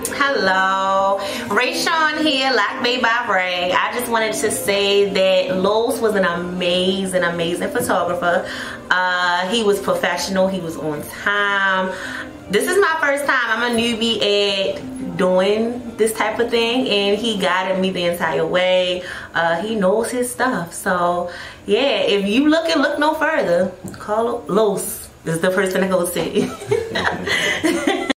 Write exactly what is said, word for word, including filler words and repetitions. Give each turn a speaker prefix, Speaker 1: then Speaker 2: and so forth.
Speaker 1: Hello, Ray Sean here, Lock Bay by Ray. I just wanted to say that Los was an amazing, amazing photographer. Uh, he was professional. He was on time. This is my first time. I'm a newbie at doing this type of thing, and he guided me the entire way. Uh, he knows his stuff. So yeah, if you look and look no further, call Los. This is the person to go see.